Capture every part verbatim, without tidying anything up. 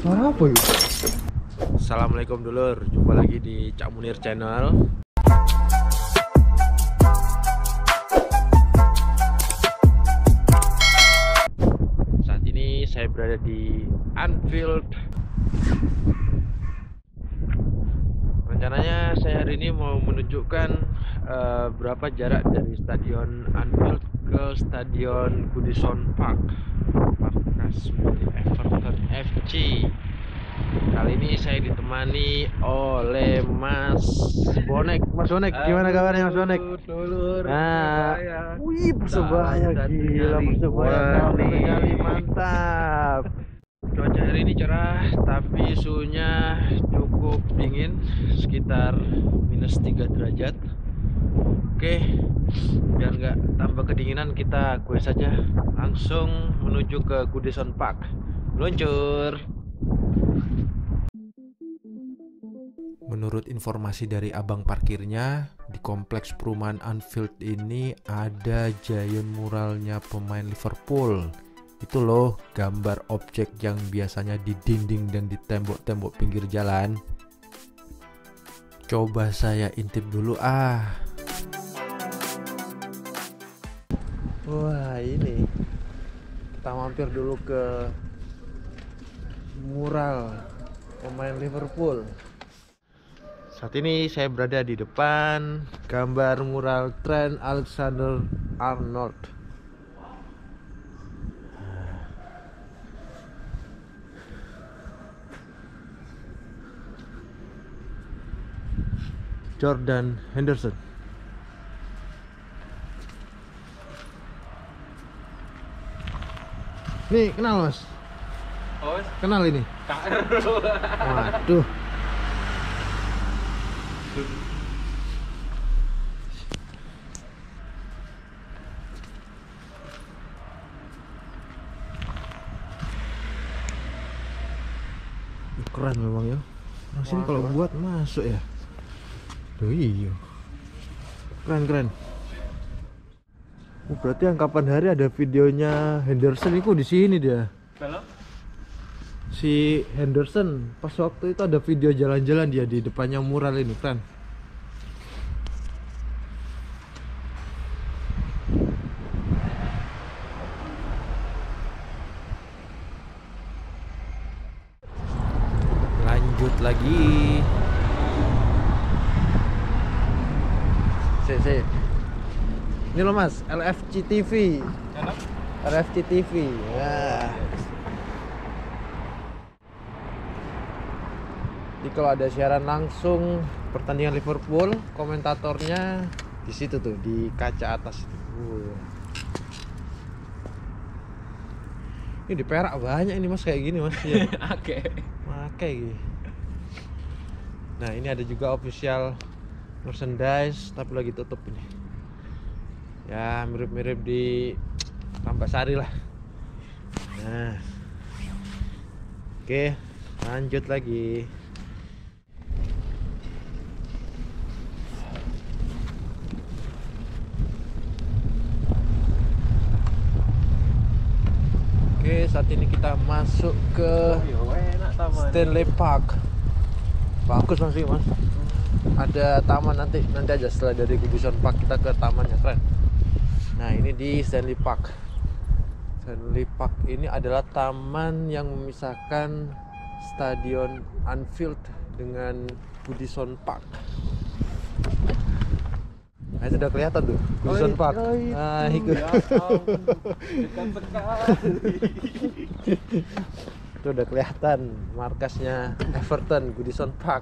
Suara apa yuk? Assalamualaikum dulur, jumpa lagi di Cak Munir Channel. Saat ini saya berada di Anfield. Rencananya saya hari ini mau menunjukkan uh, berapa jarak dari Stadion Anfield ke Stadion Goodison Park, markas Everton F C. Kali ini saya ditemani oleh Mas Bonek. Mas Bonek, gimana kabarnya Mas Bonek? Dulur, Nah, wih persebaya gila, persebaya kali mantap. Cuaca hari ini cerah, tapi suhunya cukup dingin, sekitar minus tiga derajat. Oke, biar nggak tambah kedinginan, kita gue saja langsung menuju ke Goodison Park. Luncur. Menurut informasi dari abang parkirnya, di kompleks perumahan Anfield ini ada giant muralnya pemain Liverpool. Itu loh, gambar objek yang biasanya di dinding dan di tembok-tembok pinggir jalan. Coba saya intip dulu ah. Wah, ini kita mampir dulu ke mural pemain Liverpool. Saat ini saya berada di depan gambar mural Trent Alexander-Arnold. Jordan Henderson. Nih, kenal Mas? Oh, kenal ini? K R. Waduh. Keren memang ya. Nah, sini kalau buat masuk ya. Tuh iya. Keren keren. Oh, berarti yang kapan hari ada videonya Henderson itu di sini dia. Belum? Si Henderson pas waktu itu ada video jalan-jalan dia di depannya mural ini, keren. Lanjut lagi. Si, si. Ini loh Mas, L F C T V. L F C T V. Ya. Jadi kalau ada siaran langsung pertandingan Liverpool, komentatornya di situ tuh, di kaca atas itu. Uh. Ini di Perak banyak ini Mas kayak gini Mas. Ya. Oke. Oke. Nah, ini ada juga official merchandise tapi lagi tutup ini. Ya, mirip-mirip di Tambasari lah. Nah. Oke, lanjut lagi. Oke, saat ini kita masuk ke Stanley Park. Bagus masih Mas. Ada taman nanti, nanti aja setelah dari Goodison Park kita ke tamannya, keren. Nah, ini di Stanley Park. Stanley Park ini adalah taman yang memisahkan Stadion Anfield dengan Goodison Park. Nah, sudah kelihatan tuh Goodison Park. Nah, itu. Dekat sekali. Itu udah kelihatan markasnya Everton, Goodison Park.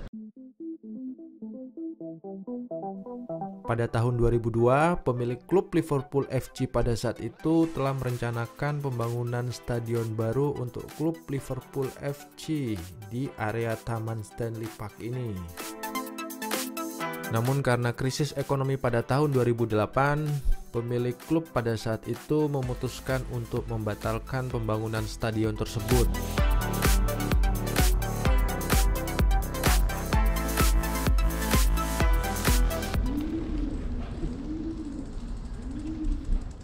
Pada tahun dua ribu dua, pemilik klub Liverpool F C pada saat itu telah merencanakan pembangunan stadion baru untuk klub Liverpool F C di area Taman Stanley Park ini. Namun karena krisis ekonomi pada tahun dua ribu delapan, pemilik klub pada saat itu memutuskan untuk membatalkan pembangunan stadion tersebut.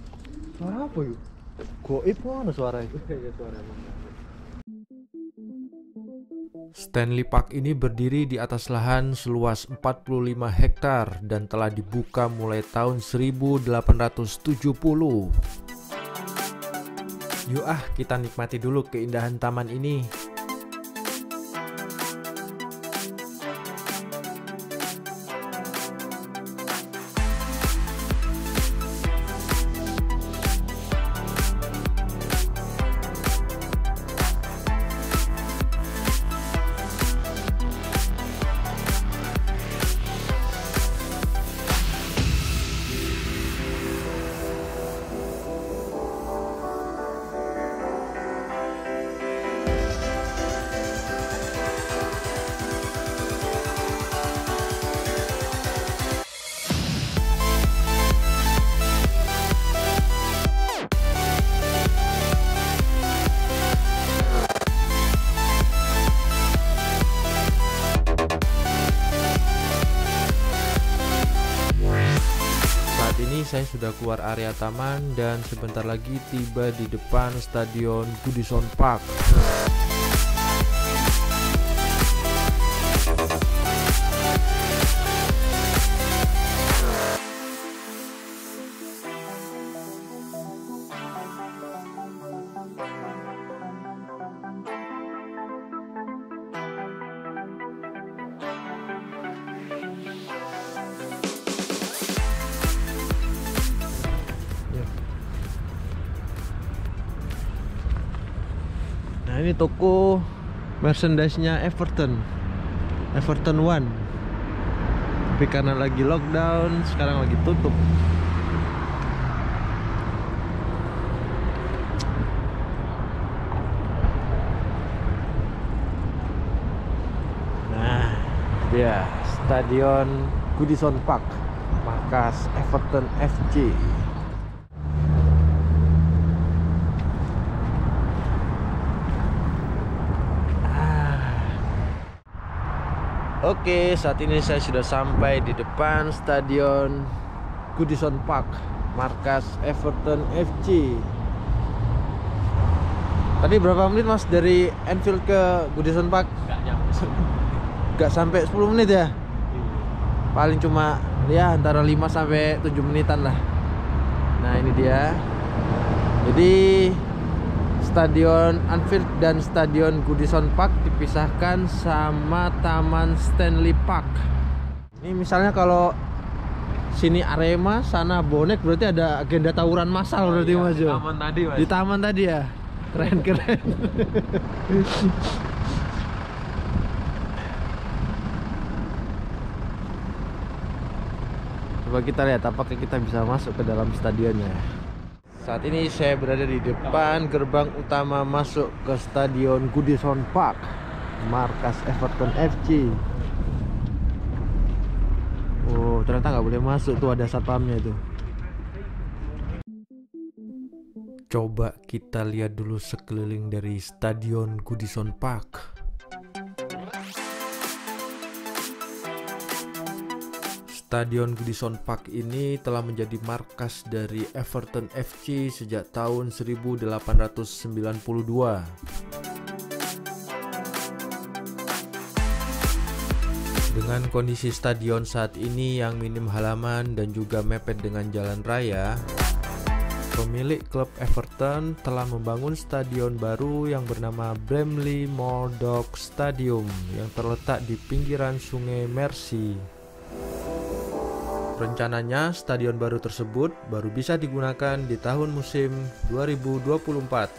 Suara apa yuk? Goib mana suara itu? Ya suara. Stanley Park ini berdiri di atas lahan seluas empat puluh lima hektar dan telah dibuka mulai tahun seribu delapan ratus tujuh puluh. Yuk ah, kita nikmati dulu keindahan taman ini. Saya sudah keluar area taman dan sebentar lagi tiba di depan Stadion Goodison Park. Nah, ini toko merchandise-nya Everton, Everton One. Tapi karena lagi lockdown, sekarang lagi tutup. Nah, dia Stadion Goodison Park, markas Everton F C. Oke, saat ini saya sudah sampai di depan Stadion Goodison Park, markas Everton F C. Tadi berapa menit Mas dari Anfield ke Goodison Park? Gak nyampe. Gak sampai sepuluh menit ya? Paling cuma ya antara lima sampai tujuh menitan lah. Nah, ini dia. Jadi Stadion Anfield dan Stadion Goodison Park dipisahkan sama Taman Stanley Park. Ini misalnya kalau sini Arema, sana bonek, berarti ada agenda tawuran massal. Oh, berarti iya, Mas Jo. Di taman tadi, Mas. Di taman tadi ya. Keren keren. Coba kita lihat apakah kita bisa masuk ke dalam stadionnya. Saat ini saya berada di depan gerbang utama masuk ke Stadion Goodison Park, markas Everton F C. Oh, ternyata nggak boleh masuk tuh, ada satpamnya itu. Coba kita lihat dulu sekeliling dari Stadion Goodison Park. Stadion Goodison Park ini telah menjadi markas dari Everton F C sejak tahun seribu delapan ratus sembilan puluh dua. Dengan kondisi stadion saat ini yang minim halaman dan juga mepet dengan jalan raya, pemilik klub Everton telah membangun stadion baru yang bernama Bramley Moordock Stadium yang terletak di pinggiran Sungai Mersey. Rencananya stadion baru tersebut baru bisa digunakan di tahun musim dua ribu dua puluh empat.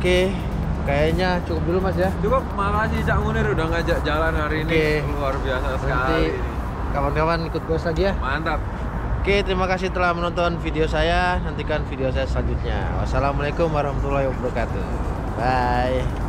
Oke, kayaknya cukup dulu Mas ya. Cukup, makasih Cak Munir udah ngajak jalan hari ini. Oke. Luar biasa Nanti sekali ini. kawan-kawan ikut ghost lagi ya. Mantap. Oke, terima kasih telah menonton video saya. Nantikan video saya selanjutnya. Wassalamualaikum warahmatullahi wabarakatuh. Bye.